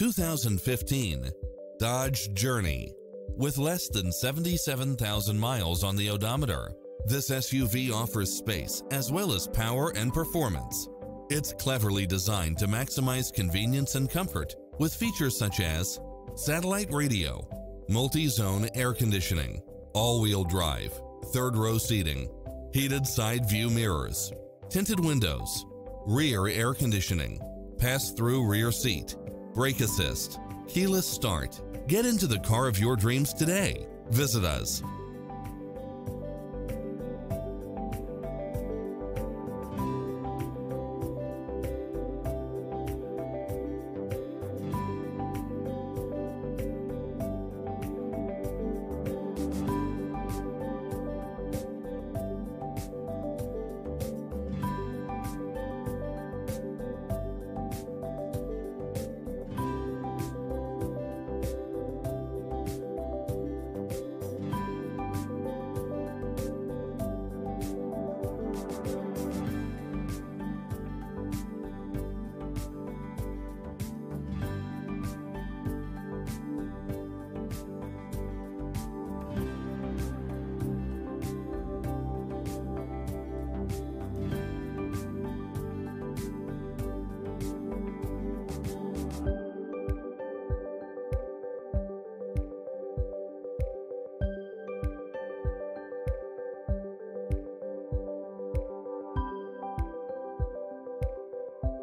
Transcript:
2015 Dodge Journey. With less than 77,000 miles on the odometer, this SUV offers space as well as power and performance. It's cleverly designed to maximize convenience and comfort with features such as satellite radio, multi-zone air conditioning, all-wheel drive, third-row seating, heated side view mirrors, tinted windows, rear air conditioning, pass-through rear seat, brake assist, keyless start. Get into the car of your dreams today. Visit us.